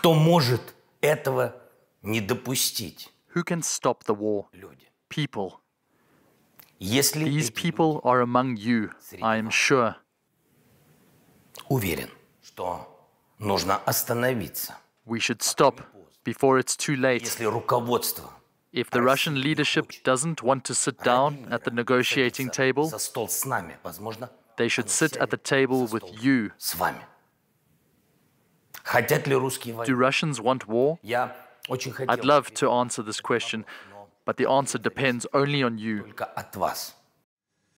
Кто может этого не допустить? Who can stop the war? Люди. People. Если These эти people are among you, I am sure. Уверен, что нужно остановиться. We should stop before it's too late. Если руководство If the Russian leadership doesn't want to sit down at the negotiating table, за стол с нами, возможно, they should sit at the table with you. с вами. Хотят ли русские Do войны? Russians want war? Я очень хотел I'd love to answer this question, but the answer depends only on you. только от вас.